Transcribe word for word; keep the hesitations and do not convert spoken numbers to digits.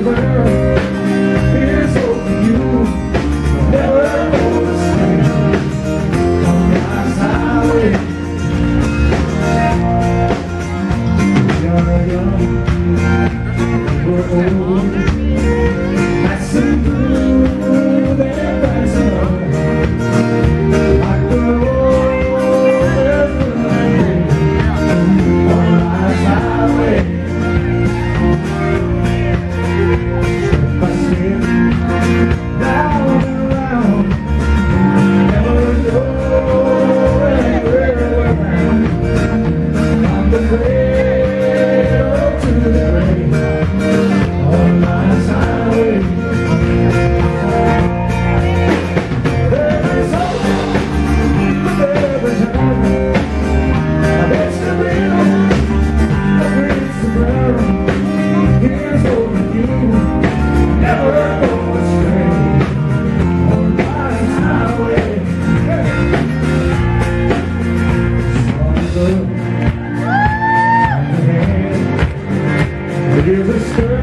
ground. Here's hope for you. Never go astray on life's highway. You're young, we're old, passing through that passing on. Like the road there's nothing on life's highway. Step by step, down and around, never know where we're bound. On the cradle to the grave, on life's highway. There's hope, but there's hope. It's the real, it's the ground. Here's hope for you. Never go astray on life's highway. Stronger, hand, it is a story.